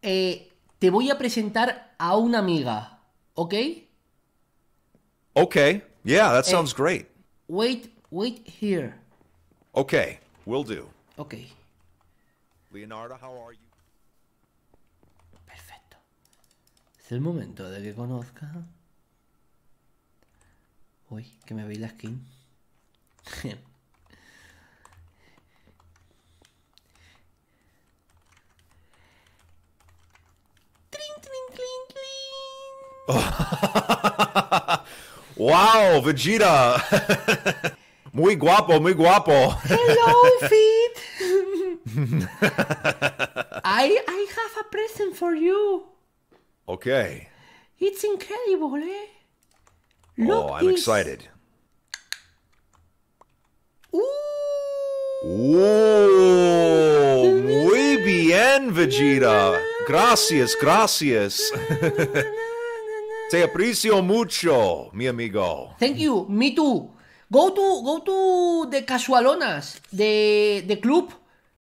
te voy a presentar a una amiga, ¿ok? Okay. Yeah, that sounds great. Wait here. Okay, will do. Ok, Leonardo, how are you? perfecto. Es el momento de que conozca. Uy, que me veis la skin. Wow, Vegeta. Muy guapo, muy guapo. Hello, FIT. I have a present for you. Okay. It's incredible, eh? Oh, Look I'm this. excited. Ooh. Whoa, muy bien, Vegeta. Gracias, gracias. Te aprecio mucho, mi amigo. Thank you, me too. Go to the casualonas, the club.